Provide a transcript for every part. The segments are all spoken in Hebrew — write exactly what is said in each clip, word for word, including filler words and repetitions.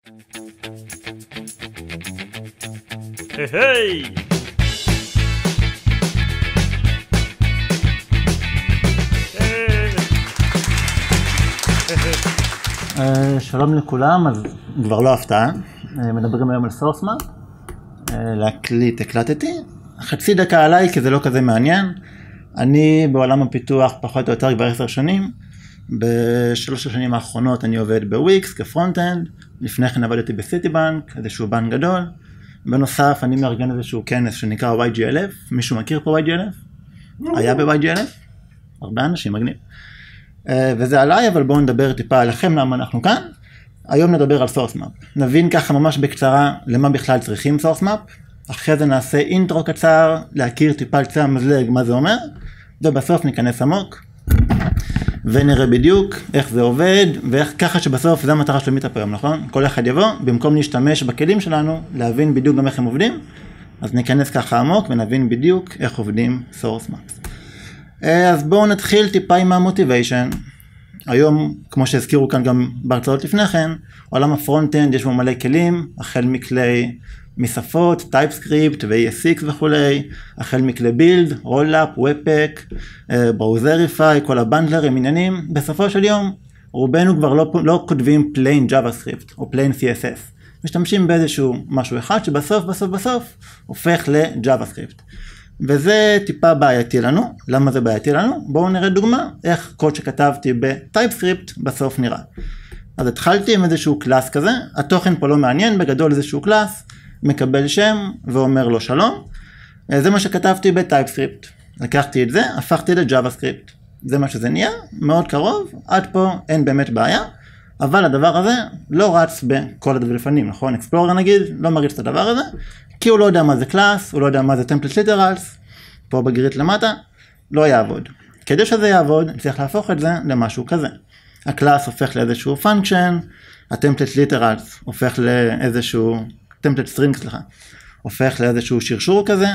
היי! שלום לכולם, אז כבר לא הפתעה, מדברים היום על סורס מאפ, להקליט הקלטתי, חצי דקה עליי כי זה לא כזה מעניין, אני בעולם הפיתוח פחות או יותר כבר עשר שנים, בשלוש השנים האחרונות אני עובד בוויקס כפרונט-אנד, לפני כן עבדתי בסיטי בנק, איזשהו בנק גדול, בנוסף אני מארגן איזשהו כנס שנקרא וואי ג'י אל אף, מישהו מכיר פה וואי ג'י אל אף? היה ב-וואי ג'י אל אף? הרבה אנשים מגניב. וזה עליי, אבל בואו נדבר טיפה עליכם למה אנחנו כאן. היום נדבר על סורס מאפ. נבין ככה ממש בקצרה למה בכלל צריכים סורס מאפ. אחרי זה נעשה אינטרו קצר, להכיר טיפה על קצה המזלג מה זה אומר, ובסוף ניכנס עמוק, ונראה בדיוק איך זה עובד, ואיך ככה שבסוף זה המטרה של מיטאפ היום, נכון? כל אחד יבוא, במקום להשתמש בכלים שלנו, להבין בדיוק גם איך הם עובדים, אז ניכנס ככה עמוק ונבין בדיוק איך עובדים סורס מאפ. אז בואו נתחיל טיפה עם המוטיביישן. היום, כמו שהזכירו כאן גם בהרצאות לפני כן, עולם הפרונט-אנד יש בו מלא כלים, החל מכלי משפות, טייפסקריפט ו-אי אס אקס וכולי, החל מכלי בילד, רולאפ, וובפק, בראוזריפיי, כל הבנדלרים, עניינים. בסופו של יום, רובנו כבר לא, לא כותבים plain JavaScript או plain סי אס אס. משתמשים באיזשהו משהו אחד שבסוף, בסוף, בסוף, הופך ל-JavaScript. וזה טיפה בעייתי לנו. למה זה בעייתי לנו? בואו נראה דוגמה איך קוד שכתבתי בטייפסקריפט בסוף נראה. אז התחלתי עם איזשהו קלאס כזה, התוכן פה לא מעניין, בגדול איזשהו קלאס, מקבל שם ואומר לו שלום. זה מה שכתבתי בטייפסקריפט. לקחתי את זה, הפכתי לג'אווה-סקריפט. זה מה שזה נהיה, מאוד קרוב, עד פה אין באמת בעיה, אבל הדבר הזה לא רץ בכל הדפנים, נכון? אקספלורר נגיד, לא מריץ את הדבר הזה, כי הוא לא יודע מה זה קלאס, הוא לא יודע מה זה טמפלט ליטרלס, פה בגריט למטה, לא יעבוד. כדי שזה יעבוד, צריך להפוך את זה למשהו כזה. הקלאס הופך לאיזשהו פונקשן, הטמפלט ליטרלס הופך לאיזשהו, טמפלט סטרינג, סליחה, הופך לאיזשהו שרשור כזה,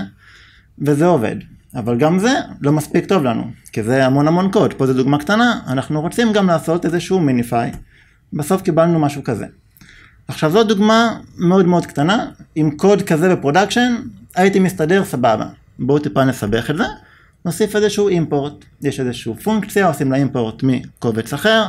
וזה עובד. אבל גם זה לא מספיק טוב לנו, כי זה המון המון קוד. פה זו דוגמה קטנה, אנחנו רוצים גם לעשות איזשהו מיניפיי, בסוף קיבלנו משהו כזה. עכשיו זו דוגמה מאוד מאוד קטנה, עם קוד כזה בפרודקשן, הייתי מסתדר סבבה. בואו טיפה נסבך את זה, נוסיף איזשהו אימפורט, יש איזשהו פונקציה, עושים לה אימפורט מקובץ אחר,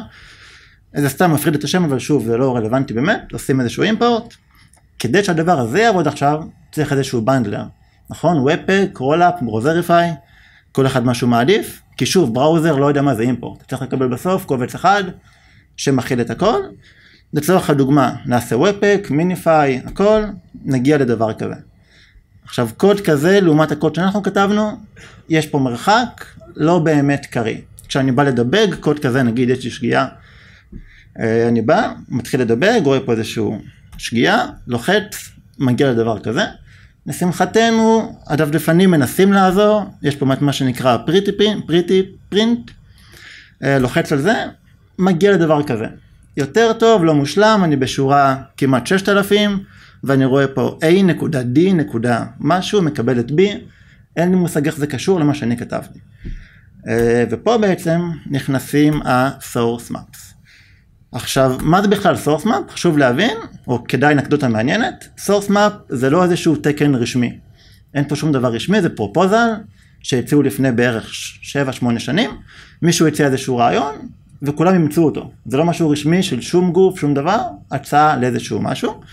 זה סתם מפריד את השם, אבל שוב זה לא רלוונטי באמת, עושים איזשהו אימפורט, כדי שהדבר הזה יעבוד עכשיו, צריך איזשהו בנדלר, נכון? וובפק, רולאפ, בראוזריפיי, כל אחד משהו מעדיף, כי שוב בראוזר לא יודע מה זה אימפורט, צריך לקבל בסוף קובץ אחד, שמכיל את הכל, לצורך הדוגמה, נעשה וובפק, מיניפיי, הכל, נגיע לדבר כזה. עכשיו, קוד כזה, לעומת הקוד שאנחנו כתבנו, יש פה מרחק, לא באמת קרי. כשאני בא לדבג, קוד כזה, נגיד, יש לי שגיאה, אני בא, מתחיל לדבג, רואה פה איזשהו שגיאה, לוחץ, מגיע לדבר כזה. לשמחתנו, הדפדפנים מנסים לעזור, יש פה מה שנקרא פריטי פרינט, פריטי פרינט, לוחץ על זה, מגיע לדבר כזה. יותר טוב, לא מושלם, אני בשורה כמעט ששת אלפים, ואני רואה פה A נקודה D נקודה משהו, מקבל את B, אין לי מושג איך זה קשור למה שאני כתבתי. ופה בעצם נכנסים ה-source maps. עכשיו, מה זה בכלל source map? חשוב להבין, או כדאי נקדותה מעניינת, source map זה לא איזשהו תקן רשמי. אין פה שום דבר רשמי, זה פרופוזל, שהציעו לפני בערך שבע שמונה שנים, מישהו הציע איזשהו רעיון, וכולם ימצאו אותו. זה לא משהו רשמי של שום גוף, שום דבר, הצעה לאיזשהו משהו.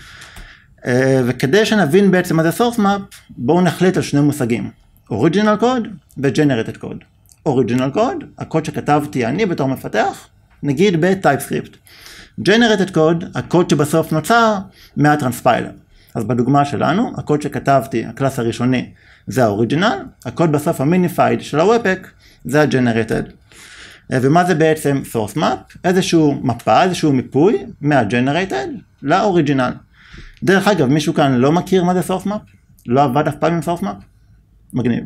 וכדי שנבין בעצם מה זה source map, בואו נחליט על שני מושגים. original code ו-generated code. original code, הקוד שכתבתי אני בתור מפתח, נגיד ב-TypeScript. generated code, הקוד שבסוף נוצר מה-transpiler. אז בדוגמה שלנו, הקוד שכתבתי, הקלאס הראשוני, זה ה-original, הקוד בסוף ה-minified של ה-webpack, זה ה-generated. ומה זה בעצם source map? איזשהו מפה, איזשהו מיפוי מה-generated ל-original. דרך אגב, מישהו כאן לא מכיר מה זה source map? לא עבד אף פעם עם source map? מגניב.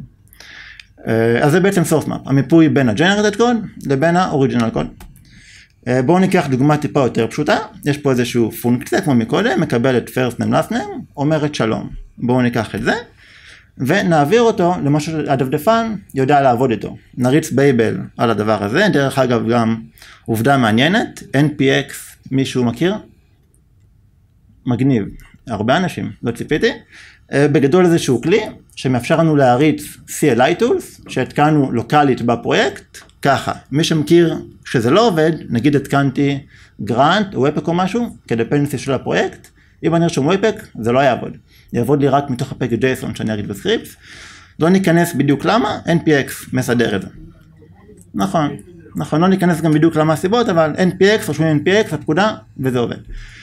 אז זה בעצם source map, המיפוי בין ה-generated code לבין ה-original code. בואו ניקח דוגמה טיפה יותר פשוטה, יש פה איזשהו פונקציה כמו מקודם, מקבל את first name last name, אומרת שלום. בואו ניקח את זה, ונעביר אותו למה שהדפדפן יודע לעבוד איתו. נריץ בייבל על הדבר הזה, דרך אגב גם עובדה מעניינת, אן פי אקס מישהו מכיר? מגניב, הרבה אנשים, לא ציפיתי. בגדול איזשהו כלי שמאפשר לנו להריץ סי אל איי Tools שהתקנו לוקלית בפרויקט, ככה, מי שמכיר שזה לא עובד, נגיד התקנתי גרנט או אפק או משהו, כדפנדנסי של הפרויקט, אם אני ארשום אפק זה לא יעבוד, יעבוד לי רק מתוך הפק ג'ייסון שאני אריץ בסקריפט, לא ניכנס בדיוק למה, אן פי אקס מסדר את זה. נכון, נכון, לא ניכנס גם בדיוק למה הסיבות, אבל אן פי אקס, רושמים אן פי אקס, הפקודה, וזה עובד.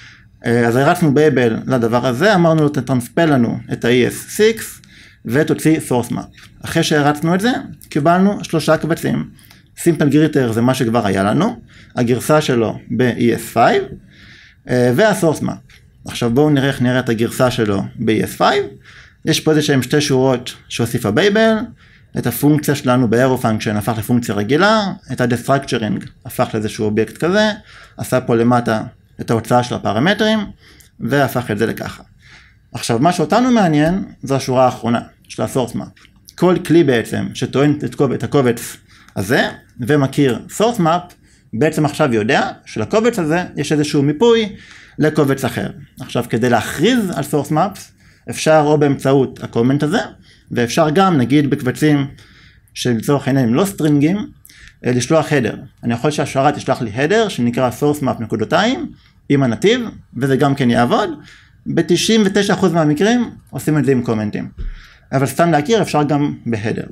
אז הרצנו בייבל לדבר הזה, אמרנו לו תטרנספל לנו את ה-אי אס שש ותוציא source map. אחרי שהרצנו את זה, קיבלנו שלושה קבצים. simple greeter זה מה שכבר היה לנו, הגרסה שלו ב-אי אס חמש וה-source map. עכשיו בואו נראה איך נראה את הגרסה שלו ב-אי אס חמש. יש פה איזה שהם שתי שורות שהוסיפה בייבל, את הפונקציה שלנו ב-arrow function הפך לפונקציה רגילה, את ה-destructuring הפך לאיזשהו אובייקט כזה, עשה פה למטה את ההוצאה של הפרמטרים, והפך את זה לככה. עכשיו, מה שאותנו מעניין, זו השורה האחרונה של ה-source map. כל כלי בעצם, שטוען את הקובץ הזה, ומכיר source map, בעצם עכשיו יודע שלקובץ הזה יש איזשהו מיפוי לקובץ אחר. עכשיו, כדי להכריז על source maps, אפשר או באמצעות הקומנט הזה, ואפשר גם, נגיד, בקבצים שלצורך העניין הם לא סטרינגים, לשלוח header. אני יכול שהשרת תשלח לי header שנקרא source map נקודתיים, עם הנתיב, וזה גם כן יעבוד. ב-תשעים ותשעה אחוז מהמקרים עושים את זה עם קומנטים. אבל סתם להכיר אפשר גם בהדר.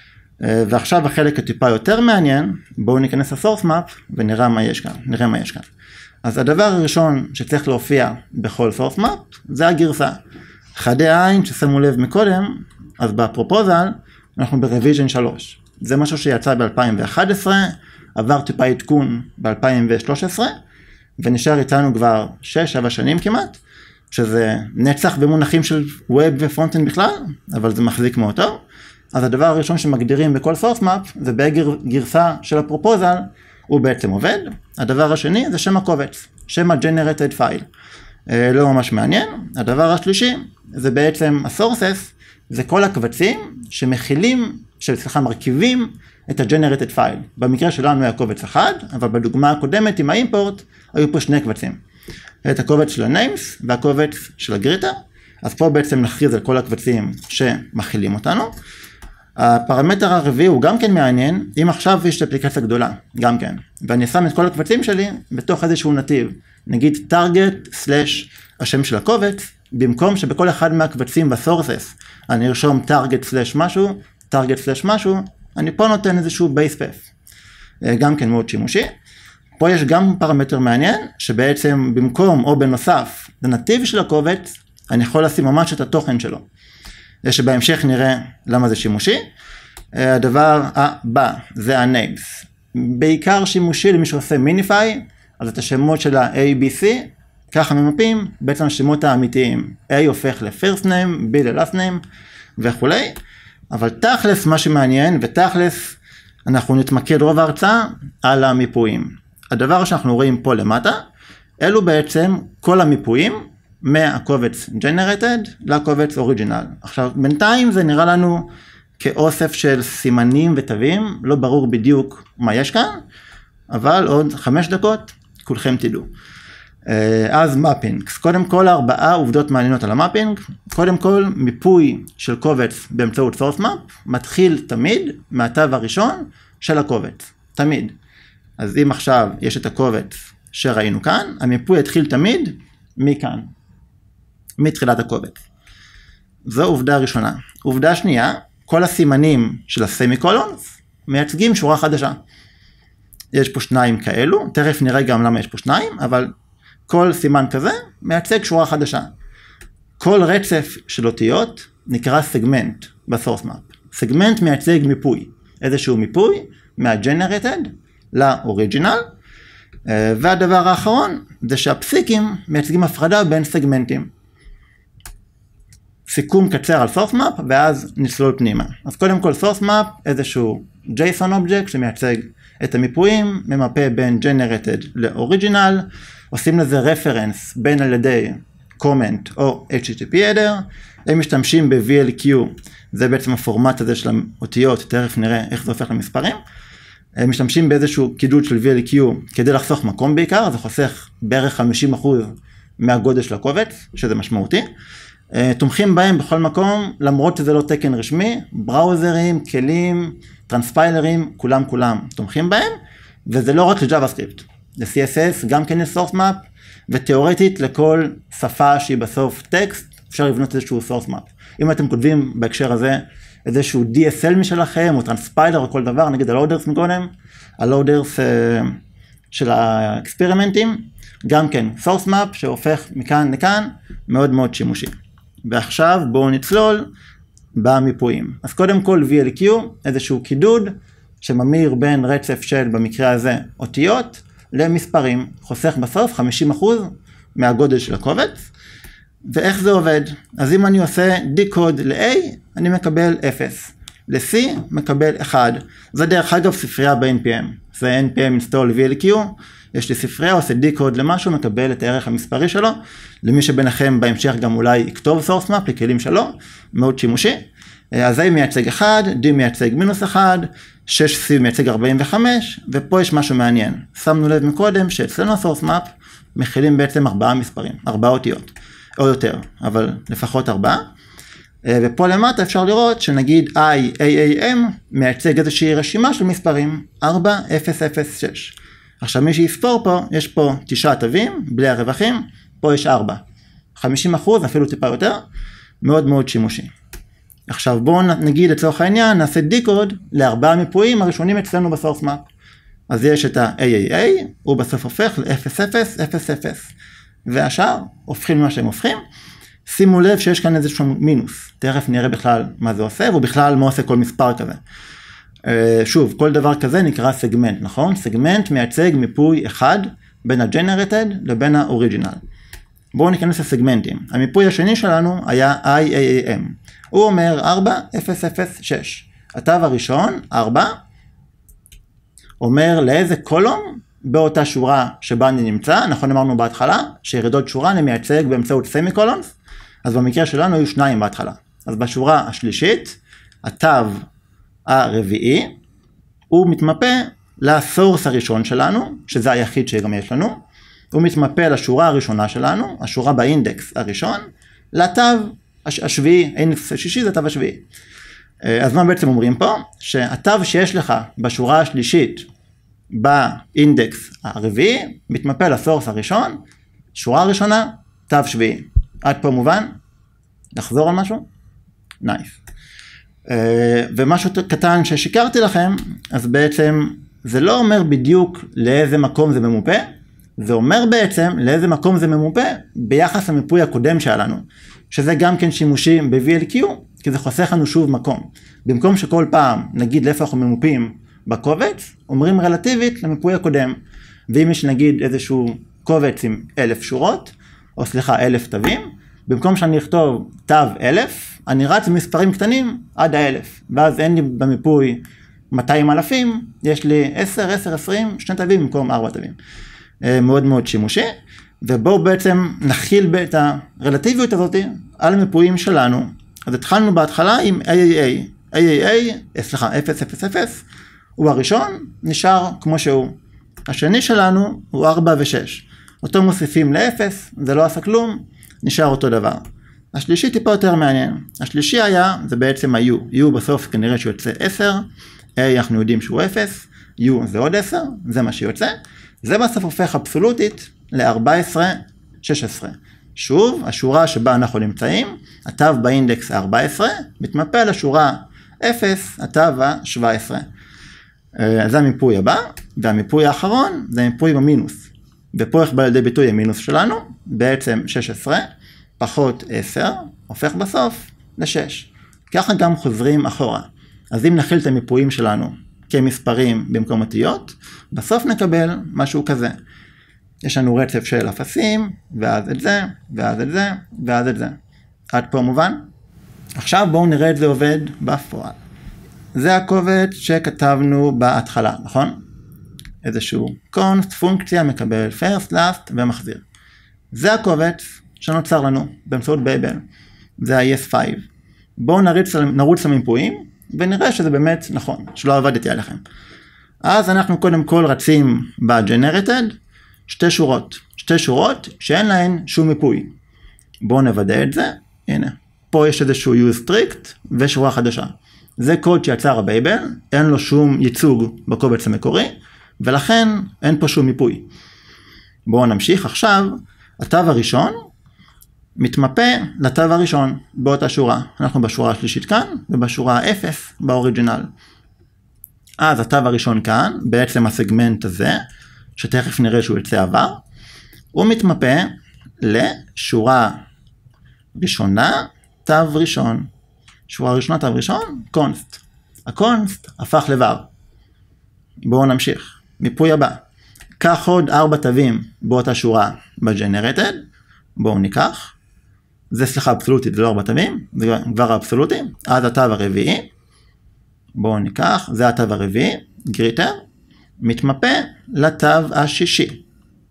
ועכשיו החלק הטיפה יותר מעניין, בואו ניכנס ל-source map ונראה מה יש כאן. נראה מה יש כאן. אז הדבר הראשון שצריך להופיע בכל source map, זה הגרסה. חדי העין ששמו לב מקודם, אז בפרופוזל אנחנו ב-revision שלוש. זה משהו שיצא ב-אלפיים ואחת עשרה, עבר טיפה עדכון ב-אלפיים ושלוש עשרה, ונשאר איתנו כבר שש שבע שנים כמעט, שזה נצח במונחים של ווב ופרונטנד בכלל, אבל זה מחזיק מאוד טוב. אז הדבר הראשון שמגדירים בכל source map, זה בגרסה של הפרופוזל, הוא בעצם עובד. הדבר השני זה שם הקובץ, שם ה-generated file. לא ממש מעניין. הדבר השלישי, זה בעצם ה-sources, זה כל הקבצים שמכילים, שסליחה, מרכיבים את ה-generated file. במקרה שלנו היה קובץ אחד, אבל בדוגמה הקודמת עם האימפורט, היו פה שני קבצים. את הקובץ של ה-names והקובץ של הגריטר. אז פה בעצם נכריז על כל הקבצים שמכילים אותנו. הפרמטר הרביעי הוא גם כן מעניין, אם עכשיו יש אפליקציה גדולה, גם כן. ואני שם את כל הקבצים שלי בתוך איזשהו נתיב. נגיד target slash השם של הקובץ, במקום שבכל אחד מהקבצים ב-sources אני ארשום target slash משהו, target slash משהו, אני פה נותן איזשהו base path. גם כן מאוד שימושי. פה יש גם פרמטר מעניין, שבעצם במקום או בנוסף לנתיב של הקובץ, אני יכול לשים ממש את התוכן שלו. שבהמשך נראה למה זה שימושי. הדבר הבא זה ה-names. בעיקר שימושי למי שעושה minify, אז את השמות של ה-A, B, C, ככה ממפים, בעצם השמות האמיתיים. A הופך ל-first name, B ל-last name וכו'. אבל תכלס מה שמעניין, ותכלס אנחנו נתמקד רוב ההרצאה על המיפויים. הדבר שאנחנו רואים פה למטה, אלו בעצם כל המיפויים מהקובץ generated לקובץ original. עכשיו, בינתיים זה נראה לנו כאוסף של סימנים ותווים, לא ברור בדיוק מה יש כאן, אבל עוד חמש דקות, כולכם תדעו. אז מפינג, קודם כל ארבעה עובדות מעניינות על המפינג. קודם כל, מיפוי של קובץ באמצעות source map, מתחיל תמיד מהתו הראשון של הקובץ, תמיד. אז אם עכשיו יש את הקובץ שראינו כאן, המיפוי התחיל תמיד מכאן, מתחילת הקובץ. זו עובדה ראשונה. עובדה שנייה, כל הסימנים של הסמיקולונס מייצגים שורה חדשה. יש פה שניים כאלו, תכף נראה גם למה יש פה שניים, אבל כל סימן כזה מייצג שורה חדשה. כל רצף של אותיות נקרא סגמנט בסורס מאפ. סגמנט מייצג מיפוי, איזשהו מיפוי מה-generated לאוריג'ינל, והדבר האחרון זה שהפסיקים מייצגים הפרדה בין סגמנטים. סיכום קצר על source map ואז נצלול פנימה. אז קודם כל source map, איזשהו JSON object שמייצג את המיפויים, ממפה בין generated ל-original, עושים לזה reference בין על ידי comment או H T T P header, הם משתמשים ב-V L Q, זה בעצם הפורמט הזה של האותיות, תכף נראה איך זה הופך למספרים, הם משתמשים באיזשהו קידוד של V L Q כדי לחסוך מקום בעיקר, זה חוסך בערך חמישים אחוז מהגודל של הקובץ, שזה משמעותי. תומכים בהם בכל מקום, למרות שזה לא תקן רשמי, בראוזרים, כלים, טרנספיילרים, כולם כולם תומכים בהם, וזה לא רק ל-JavaScript, ל-סי אס אס גם כן יש source map, ותיאורטית לכל שפה שהיא בסוף טקסט, אפשר לבנות איזשהו source map. אם אתם כותבים בהקשר הזה איזשהו די אס אל משלכם, או טרנספיילר או כל דבר, נגיד הלודרס מקודם, הלודרס uh, של האקספרימנטים, גם כן source map שהופך מכאן לכאן, מאוד מאוד שימושי. ועכשיו בואו נצלול במיפויים. אז קודם כל וי אל קיו, איזשהו קידוד שממיר בין רצף של, במקרה הזה, אותיות, למספרים, חוסך בסוף חמישים אחוז מהגודל של הקובץ. ואיך זה עובד? אז אם אני עושה decode ל-A, אני מקבל אפס. ל-C מקבל אחד. זה דרך אגב ספרייה ב-אן פי אם. זה אן פי אם install וי אל קיו, יש לי ספרייה, עושה decode למשהו, מקבל את הערך המספרי שלו. למי שביניכם בהמשך גם אולי יכתוב source map לכלים שלו, מאוד שימושי. אז A מייצג אחד, D מייצג מינוס אחד, שש C מייצג ארבעים וחמש, ופה יש משהו מעניין. שמנו לב מקודם שאצלנו source map מכילים בעצם ארבעה מספרים, ארבעה אותיות, או יותר, אבל לפחות ארבעה. ופה למטה אפשר לראות שנגיד I A A M מייצג איזושהי רשימה של מספרים, ארבע אפס אפס שש. עכשיו מי שיספור פה, יש פה תשעה תווים, בלי הרווחים, פה יש ארבע. חמישים אחוז, אפילו טיפה יותר, מאוד מאוד שימושי. עכשיו בואו נגיד לצורך העניין, נעשה decode לארבעה מיפויים הראשונים אצלנו בסורס מאפ. אז יש את ה-A A A, הוא בסוף הופך ל-אפס אפס אפס אפס. והשאר הופכים מה שהם הופכים. שימו לב שיש כאן איזשהו מינוס. תכף נראה בכלל מה זה עושה, ובכלל מה עושה כל מספר כזה. שוב, כל דבר כזה נקרא סגמנט, נכון? סגמנט מייצג מיפוי אחד בין ה-generated לבין ה-original. בואו ניכנס לסגמנטים. המיפוי השני שלנו היה I A A M. הוא אומר ארבע אפס אפס שש. התו הראשון, ארבע, אומר לאיזה קולום באותה שורה שבה אני נמצא. נכון אמרנו בהתחלה שירידות שורה אני מייצג באמצעות סמי קולומס. אז במקרה שלנו היו שניים בהתחלה. אז בשורה השלישית, התו הרביעי, הוא מתמפה לסורס הראשון שלנו, שזה היחיד שגם יש לנו. הוא מתמפה לשורה הראשונה שלנו, השורה באינדקס הראשון, לתו השביעי, האינדקס השישי זה התו השביעי. אז מה בעצם אומרים פה? שהתו שיש לך בשורה השלישית, באינדקס הרביעי, מתמפה לסורס הראשון, שורה הראשונה, תו שביעי. עד פה מובן? נחזור על משהו? נייס. ומשהו קטן ששיקרתי לכם, אז בעצם זה לא אומר בדיוק לאיזה מקום זה ממופה, זה אומר בעצם לאיזה מקום זה ממופה ביחס למיפוי הקודם שהיה לנו, שזה גם כן שימושי ב-וי אל קיו, כי זה חוסך לנו שוב מקום. במקום שכל פעם נגיד לאיפה אנחנו ממופים בקובץ, אומרים רלטיבית למיפוי הקודם. ואם יש נגיד איזשהו קובץ עם אלף שורות, או סליחה אלף תווים, במקום שאני אכתוב תו אלף, אני רץ במספרים קטנים עד האלף, ואז אין לי במיפוי מאתיים אלפים, יש לי עשר, עשר, עשרים, שני תווים במקום ארבע תווים. מאוד מאוד שימושי, ובואו בעצם נכיל את הרלטיביות הזאת על המיפויים שלנו. אז התחלנו בהתחלה עם A A A, A A A, סליחה, אפס אפס אפס, הוא הראשון, נשאר כמו שהוא. השני שלנו הוא ארבע ושש. אותו מוסיפים ל-אפס, זה לא עשה כלום, נשאר אותו דבר. השלישי טיפה יותר מעניין. השלישי היה, זה בעצם ה-U. U בסוף כנראה שיוצא עשר, A אנחנו יודעים שהוא אפס, U זה עוד עשר, זה מה שיוצא. זה בסוף הופך אבסולוטית ל-ארבע עשרה שש עשרה. שוב, השורה שבה אנחנו נמצאים, התו באינדקס ה-ארבע עשרה, מתמפה לשורה אפס, התו ה-שבע עשרה. זה המיפוי הבא, והמיפוי האחרון זה מיפוי במינוס. ופה איך בא לידי ביטוי המינוס שלנו, בעצם שש עשרה, פחות עשר, הופך בסוף ל-שש. ככה גם חוזרים אחורה. אז אם נכיל את המיפויים שלנו כמספרים במקום אותיות, בסוף נקבל משהו כזה. יש לנו רצף של אפסים, ואז את זה, ואז את זה, ואז את זה. עד פה מובן? עכשיו בואו נראה את זה עובד בפועל. זה הקובץ שכתבנו בהתחלה, נכון? איזשהו קונסט, פונקציה, מקבל first, last ומחזיר. זה הקובץ שנוצר לנו באמצעות בייבל. זה ה-yes חמש. בואו נרוץ, נרוץ למיפויים ונראה שזה באמת נכון, שלא עבדתי עליכם. אז אנחנו קודם כל רצים ב-generated, שתי שורות, שתי שורות שאין להן שום מיפוי. בואו נוודא את זה, הנה, פה יש איזשהו use strict ושורה חדשה. זה קוד שיצר הבייבל, אין לו שום ייצוג בקובץ המקורי, ולכן אין פה שום מיפוי. בואו נמשיך עכשיו, התו הראשון מתמפה לתו הראשון באותה שורה. אנחנו בשורה השלישית כאן, ובשורה האפס באוריג'ינל. אז התו הראשון כאן, בעצם הסגמנט הזה, שתכף נראה שהוא יצא עבר, הוא מתמפה לשורה ראשונה, תו ראשון. שורה ראשונה, תו ראשון, קונסט. הקונסט הפך לבר. בואו נמשיך. מיפוי הבא. קח עוד ארבע תווים באותה שורה ב-generated. בואו ניקח. זה סליחה אבסולוטית, זה לא ארבע תווים, זה כבר אבסולוטי. אז התו הרביעי. בואו ניקח, זה התו הרביעי, גריטר. מתמפה לתו השישי.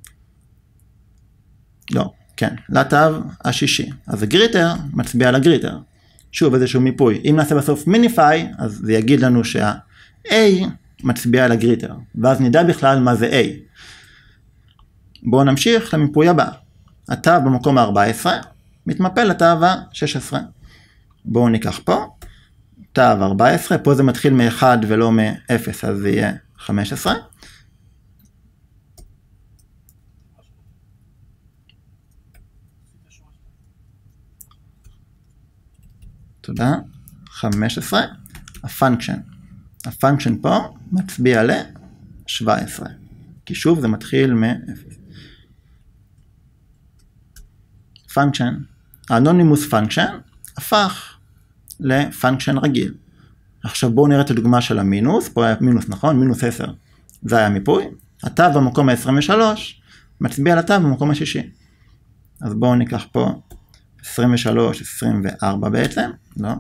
לא, כן, לתו השישי. אז הגריטר מצביע על הגריטר. שוב איזשהו מיפוי. אם נעשה בסוף מיניפיי, אז זה יגיד לנו שה-A מצביע על הגריטר. ואז נדע בכלל מה זה A. בואו נמשיך למיפוי הבא. התו במקום ה-ארבע עשרה מתמפה לתו ה-שש עשרה. בואו ניקח פה. תו ארבע עשרה, פה זה מתחיל מ-אחד ולא מ-אפס, אז זה יהיה חמש עשרה. תודה. חמש עשרה. הפונקשן. הפונקשן פה מצביע ל-שבע עשרה. כי שוב זה מתחיל מ-אפס. פונקשן. האנונימוס פונקשן הפך לפונקשן רגיל. עכשיו בואו נראה את הדוגמה של המינוס. פה היה מינוס, נכון? מינוס עשר. זה היה מיפוי. התו במקום ה-עשרים ושלוש מצביע לתו במקום השישי. אז בואו ניקח פה עשרים ושלוש, עשרים וארבע בעצם, לא,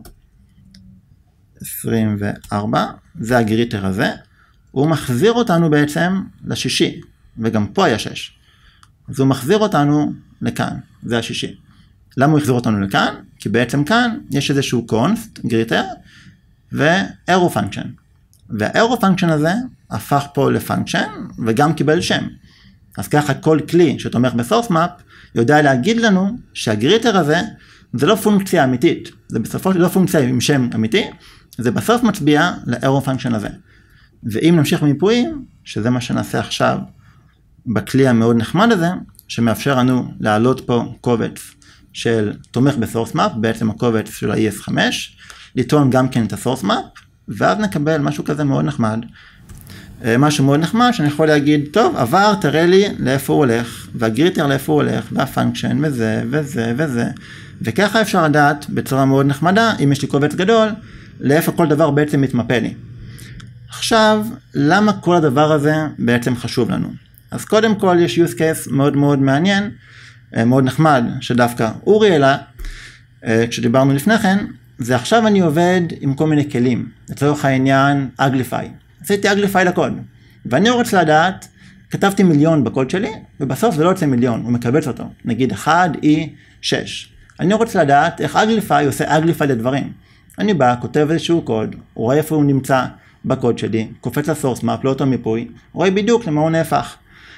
עשרים וארבע, זה הגריטר הזה, הוא מחזיר אותנו בעצם לשישי, וגם פה היה שש, אז הוא מחזיר אותנו לכאן, זה השישי. למה הוא יחזיר אותנו לכאן? כי בעצם כאן יש איזשהו קונסט, גריטר, ואירו פונקשן, והאירו פונקשן הזה הפך פה לפונקשן, וגם קיבל שם. אז ככה כל כלי שתומך בסורס מאפ, יודע להגיד לנו שהגריטר הזה זה לא פונקציה אמיתית, זה בסופו של לא פונקציה עם שם אמיתי, זה בסוף מצביע לאירו פונקשן הזה. ואם נמשיך במיפויים, שזה מה שנעשה עכשיו בכלי המאוד נחמד הזה, שמאפשר לנו להעלות פה קובץ של תומך בסורס מאפ, בעצם הקובץ של ה-אי אס חמש, לטעון גם כן את הסורס מאפ, ואז נקבל משהו כזה מאוד נחמד. משהו מאוד נחמד שאני יכול להגיד, טוב, עבר, תראה לי לאיפה הוא הולך, והגריטר לאיפה הוא הולך, והפונקשן וזה וזה וזה, וככה אפשר לדעת בצורה מאוד נחמדה, אם יש לי קובץ גדול, לאיפה כל דבר בעצם מתמפה לי. עכשיו, למה כל הדבר הזה בעצם חשוב לנו? אז קודם כל יש use case מאוד מאוד מעניין, מאוד נחמד, שדווקא אורי העלה, כשדיברנו לפני כן, זה עכשיו אני עובד עם כל מיני כלים, לצורך העניין אגליפיי. עשיתי אגליפיי לקוד, ואני רוצה לדעת, כתבתי מיליון בקוד שלי, ובסוף זה לא יוצא מיליון, הוא מקבץ אותו, נגיד אחד אי שש. אני רוצה לדעת איך אגליפיי עושה אגליפיי לדברים. אני בא, כותב איזשהו קוד, רואה איפה הוא נמצא בקוד שלי, קופץ לסורס מאפ, לא אותו מיפוי, רואה בדיוק למה הוא נהפך.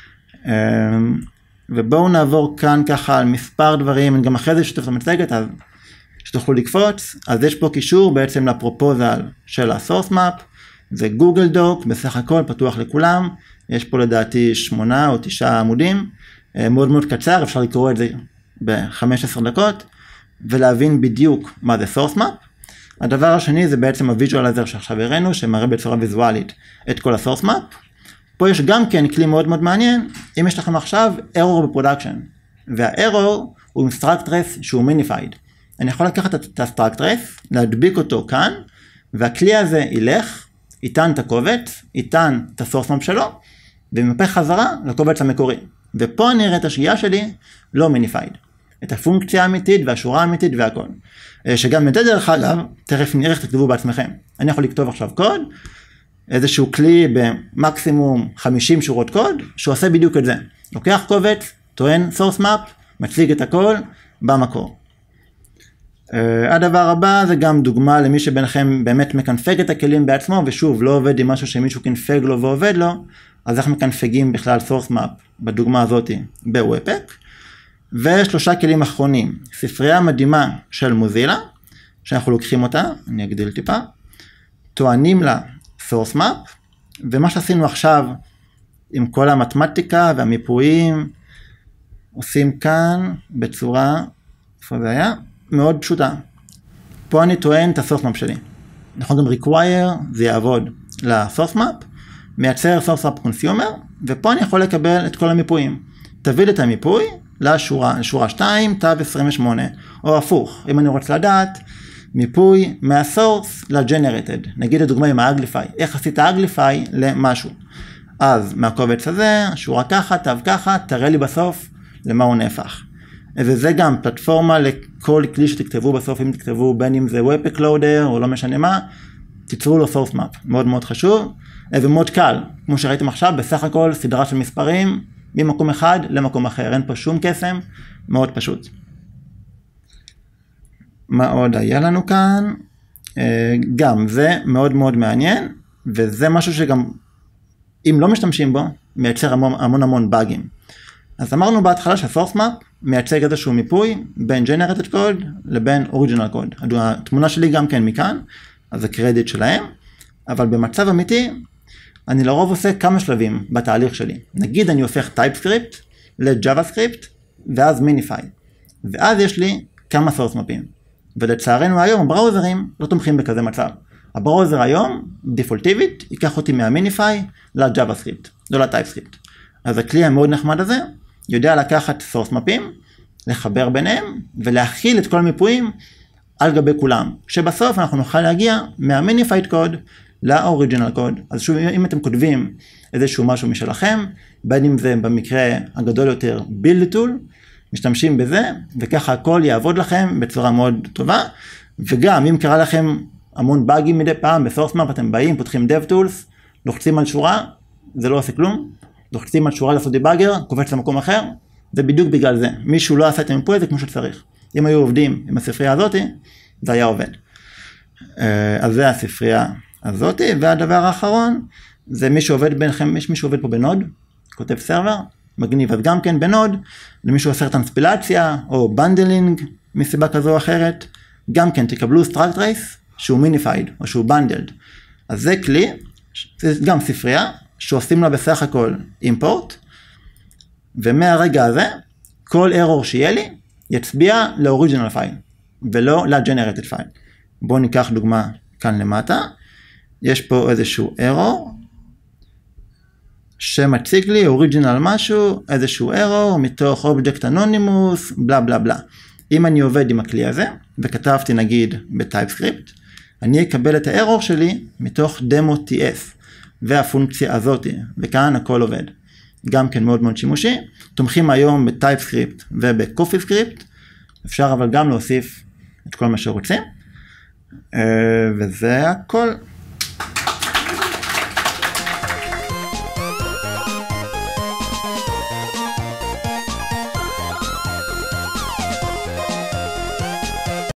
ובואו נעבור כאן ככה על מספר דברים, גם אחרי זה שתף את המצגת, אז שתוכלו לקפוץ. אז יש פה קישור בעצם לפרופוזל של הסורס מאפ, זה גוגל דוק, בסך הכל פתוח לכולם, יש פה לדעתי שמונה או תשעה עמודים, מאוד מאוד קצר, אפשר לקרוא את זה ב-חמש עשרה דקות, ולהבין בדיוק מה זה source map. הדבר השני זה בעצם הוויז'ואליזר שעכשיו הראינו, שמראה בצורה ויזואלית את כל ה-source map. פה יש גם כן כלי מאוד מאוד מעניין, אם יש לכם עכשיו error בפרודקשן, וה-error הוא עם struct trace שהוא minified. אני יכול לקחת את ה-struct trace, להדביק אותו כאן, והכלי הזה ילך, ייתן את הקובץ, ייתן את הסורס מאפ שלו, ומפה חזרה לקובץ המקורי. ופה אני אראה את השגיאה שלי לא מיניפייד. את הפונקציה האמיתית והשורה האמיתית והכל. שגם את זה דרך אגב, תכף נראה איך תכתבו בעצמכם. אני יכול לכתוב עכשיו קוד, איזשהו כלי במקסימום חמישים שורות קוד, שעושה בדיוק את זה. לוקח קובץ, טוען סורס מאפ, מציג את הכל במקור. Uh, הדבר הבא זה גם דוגמה למי שביניכם באמת מקנפג את הכלים בעצמו, ושוב לא עובד עם משהו שמישהו קנפג לו ועובד לו, אז איך מקנפגים בכלל source map בדוגמה הזאת בוובפק, ושלושה כלים אחרונים, ספרייה מדהימה של מוזילה, שאנחנו לוקחים אותה, אני אגדיל טיפה, טוענים לה source map, ומה שעשינו עכשיו עם כל המתמטיקה והמיפויים, עושים כאן בצורה, איפה זה היה? מאוד פשוטה. פה אני טוען את ה-source map שלי. אנחנו גם require, זה יעבוד ל-source map, מייצר source map consumer, ופה אני יכול לקבל את כל המיפויים. תביא את המיפוי לשורה, לשורה שתיים, תו עשרים ושמונה, או הפוך, אם אני רוצה לדעת, מיפוי מה-source ל-generated. נגיד לדוגמה עם ה-aglify, איך עשית ה-aglify למשהו. אז מהקובץ הזה, שורה ככה, תו ככה, תראה לי בסוף למה הוא נהפך. וזה גם פלטפורמה לכל כלי שתכתבו בסוף, אם תכתבו בין אם זה Webpack Loader או לא משנה מה, תיצרו לו source map, מאוד מאוד חשוב, ומאוד קל, כמו שראיתם עכשיו, בסך הכל סדרה של מספרים, ממקום אחד למקום אחר, אין פה שום קסם, מאוד פשוט. מה עוד היה לנו כאן? גם זה מאוד מאוד מעניין, וזה משהו שגם, אם לא משתמשים בו, מייצר המון המון, המון באגים. אז אמרנו בהתחלה שה-source map מייצג איזשהו מיפוי בין generated code לבין original code. התמונה שלי גם כן מכאן, אז זה קרדיט שלהם, אבל במצב אמיתי, אני לרוב עושה כמה שלבים בתהליך שלי. נגיד אני הופך TypeScript ל-JavaScript, ואז minify. ואז יש לי כמה source mapים. ולצערנו היום הבראוזרים לא תומכים בכזה מצב. הבראוזר היום, דיפולטיבית, ייקח אותי מה-minify ל-JavaScript, לא ל-TypeScript. אז הכלי המאוד נחמד הזה, יודע לקחת source mapים, לחבר ביניהם, ולהכיל את כל המיפויים על גבי כולם. שבסוף אנחנו נוכל להגיע מה-minified code ל-original code. אז שוב, אם אתם כותבים איזשהו משהו משלכם, בין אם זה במקרה הגדול יותר build tool, משתמשים בזה, וככה הכל יעבוד לכם בצורה מאוד טובה, וגם אם קרה לכם המון באגים מדי פעם, ב-source map אתם באים, פותחים DevTools, לוחצים על שורה, זה לא עושה כלום, לוחצים על שורה לעשות דיבאגר, קופץ למקום אחר, זה בדיוק בגלל זה. מישהו לא עשה את המיפוי הזה כמו שצריך. אם היו עובדים עם הספרייה הזאת, זה היה עובד. אז זה הספרייה הזאת, והדבר האחרון, זה מי שעובד ביניכם, יש מי שעובד פה בנוד, כותב סרבר, מגניב, אז גם כן בנוד, למישהו עושה טרנספילציה, או בנדלינג, מסיבה כזו או אחרת, גם כן תקבלו struct trace, שהוא מיניפייד, או שהוא בנדלד. אז זה כלי, זה גם ספרייה, שעושים לה בסך הכל אימפורט, ומהרגע הזה, כל error שיהיה לי, יצביע ל-original file, ולא ל-generated file. בואו ניקח דוגמה כאן למטה, יש פה איזשהו error, שמציג לי original משהו, איזשהו error, מתוך object anonymous, בלה בלה בלה. אם אני עובד עם הכלי הזה, וכתבתי נגיד ב-TypeScript, אני אקבל את ה-error שלי מתוך demo.ts. והפונקציה הזאת, וכאן הכל עובד. גם כן מאוד מאוד שימושי, תומכים היום ב-TypeScript וב-CoffeeScript, אפשר אבל גם להוסיף את כל מה שרוצים, וזה הכל.